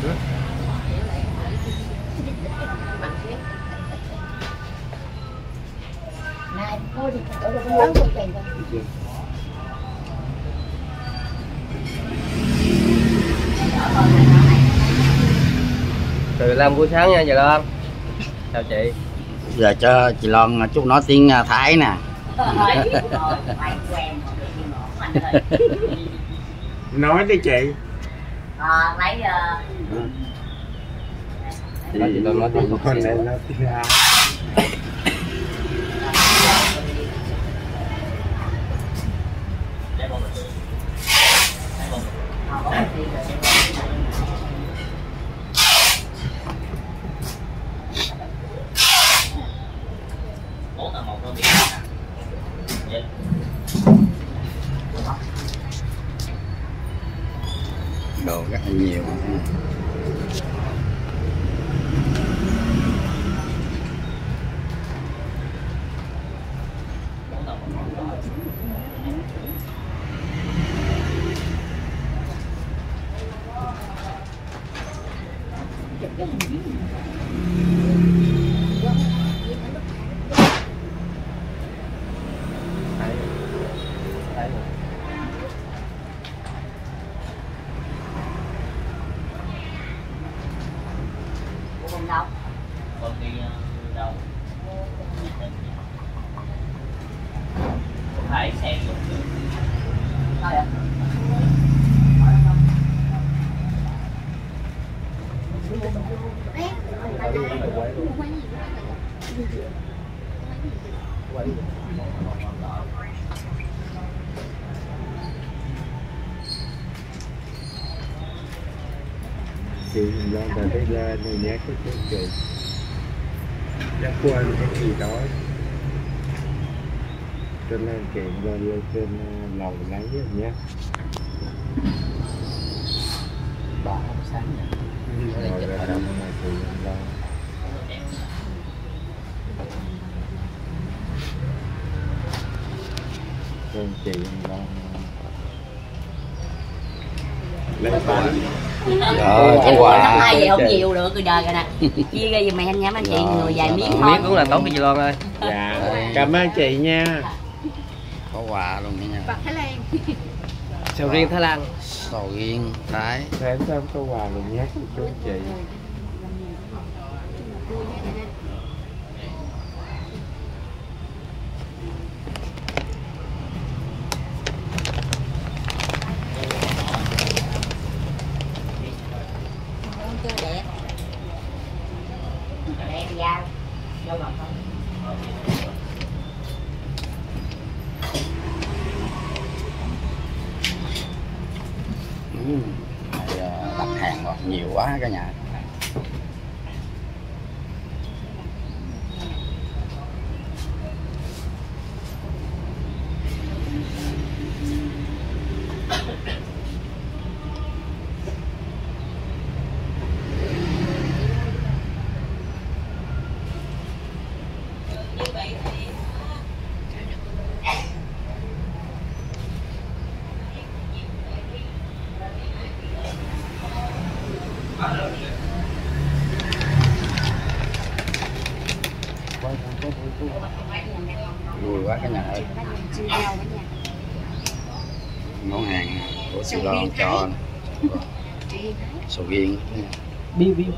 Từ 5 buổi sáng nha chị Loan. Chào chị. Giờ cho chị Loan chút nói tiếng Thái nè. Nói đi chị. Lấy chị Loan nói tiếng Con này nó tiếng Thái. Đồ rất là nhiều. đâu? Con đi đâu? Phải xe dùng được. Thôi ạ. Chị Loan ta thấy lên này nhát cái chút chị chắc quên cái gì đó cho nên chị lên trên lầu lấy nhé. Bà sáng nhỉ? Rồi ra đồng mà chị Loan con chị Loan lấy quà. Rồi cái quà năm nay vậy không nhiều được rồi đời rồi nè. Chia ra giùm mẹ anh nha anh chị, người vài miếng thôi. Miếng cũng là tốt cho chị Loan ơi. Dạ cảm ơn chị nha. có quà luôn nha. Bạc Thái Lan. Sầu riêng Thái Lan. Sầu riêng Thái. Thế sao có quà luôn nhé chú chị. Đặt hàng rồi nhiều quá cả nhà. Vui quá cả nhà ơi. Món hàng của chị Loan cho sầu riêng. Biêu biêu.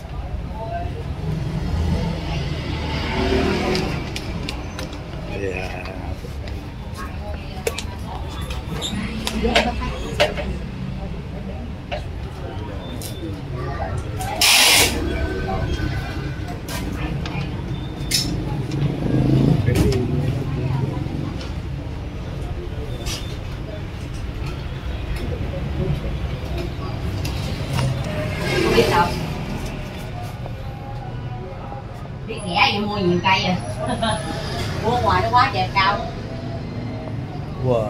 Biết ghẻ vậy mua nhiều cây rồi. Mua ngoài nó quá trời cao. Wow.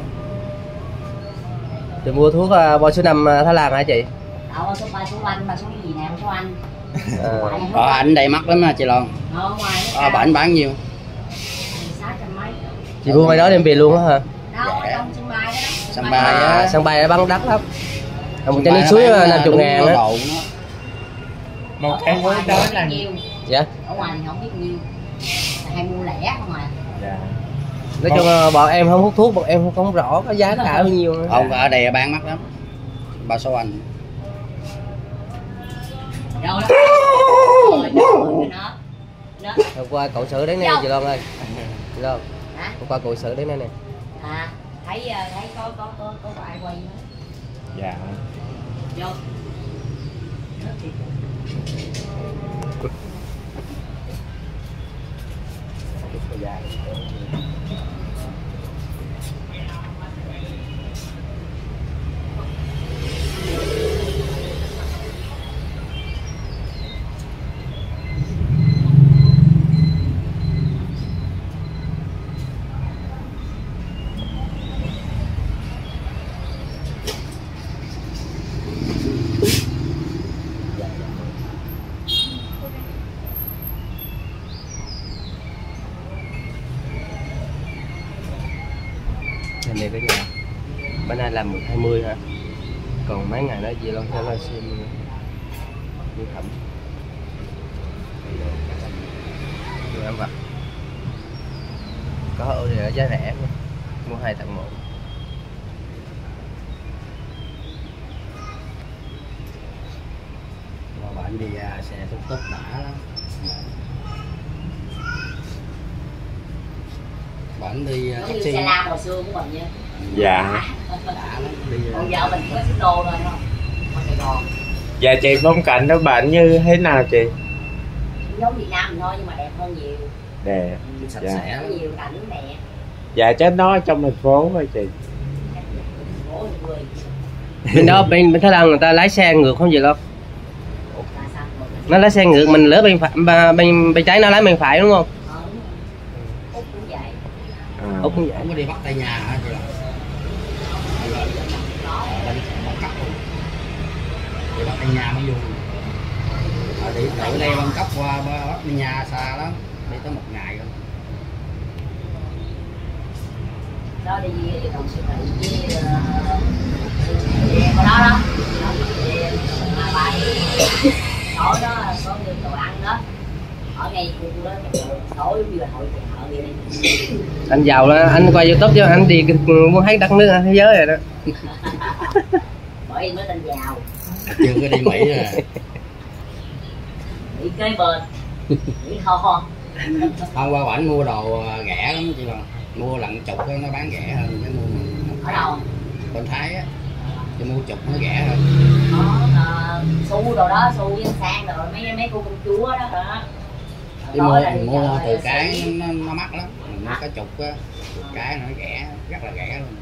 Chị mua thuốc bò số 5 Thái Lan hả chị? Đâu, số 3 số anh, mà số gì nè, số anh. Ảnh đầy mắc lắm á chị Loan. Bà ảnh bán nhiêu? 600 mấy. Chị mua mấy đó đem về luôn á hả? Đâu, ở trong sân bay đó. Sân bay á. Sân bay đã bán đắt lắm. Một chai nước suối 50.000 á. một cái muối đó là nhiều. Dạ. Ở ngoài thì không biết nhiều, hay mua lẻ không à. dạ. Nói chung là bọn em không hút thuốc, bọn em không rõ có giá cả bao nhiêu nữa. Không, ở đây bán mắc lắm. Bao số anh. Đâu đó. Nó. Hôm qua cậu xử đến đây chị Loan ơi. Chị Loan. Hả? Hôm qua cậu xử đến đây nè. À, thấy có ai quay nữa. Dạ. Vô. Này cả nhà, bữa nay làm 20 hả? Còn mấy ngày nữa chị Loan sẽ livestream như thẩm. Đồ ăn vặt. Có ở đây là giá rẻ luôn, mua 2 tặng 1. Mà bạn đi xe túc túc đã lắm. Bạn đi Giống như xe lam hồi xưa của mình nha. Dạ. đã lắm. Đi Còn vợ mình có xích đô thôi không? Ở Sài Gòn. Dạ chị, phong cảnh đó bạn như thế nào chị? Giống Việt Nam mình thôi nhưng mà đẹp hơn nhiều. Đẹp. sạch Dạ. sẽ Có lắm. nhiều cảnh đẹp. Dạ chứ nó trong thành phố thôi chị. Phố người. Bên đó bên Thái Lan người ta lái xe ngược không vậy đâu? Là sao? Nó lái xe ngược, mình lỡ bên phải, bên trái nó lái bên phải đúng không? Úc cũng vậy. À. Úc cũng vậy. Không có đi bắt tay nhà hả chị? Đi bắt cắp luôn. Đi bắt tay nhà mới vui. Đi ở đây băng cấp qua bắt tay nhà xa lắm. Đi tới 1 ngày rồi. Đó đi đồng siêu thị với con đó đó. Mà bài tối đó có người đồ ăn đó. Ở ngay khu đó tối như là hội chợ vậy đi. Anh giàu đó, anh qua YouTube chứ anh đi muốn thấy đất nước thế giới rồi đó. Bởi vì mới tên giàu. Chưa có đi Mỹ rồi. Bị kế bên. Bị ho. Hôm qua bển mua đồ rẻ lắm chị Loan. Mua lận chục nó bán rẻ hơn cái mua mình. Ở đâu? Bên Thái á. Chứ mua chục nó rẻ hơn. Có xu đồ đó, xu với sang rồi mấy cô công chúa đó hả? Đi mua từ cái nó mắc lắm. Mình mua cái chục á, cái nó rẻ, rất là rẻ luôn.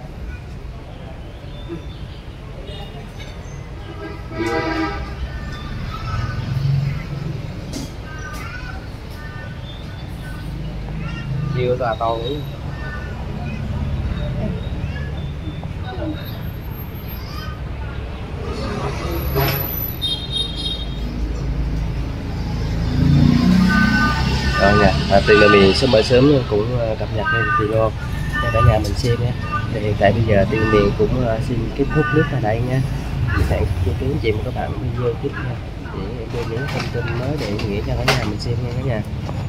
Chiều tòa to nữa. Rồi nha, từ ngày miền sớm sớm cũng cập nhật lên video cho cả nhà mình xem nhé. Thì hiện tại bây giờ Tiên Miền cũng xin kết thúc clip tại đây nha. Hẹn chú quý anh chị và các bạn video tiếp theo để đưa những thông tin mới để nghĩa cho cả nhà mình xem nha cả nhà.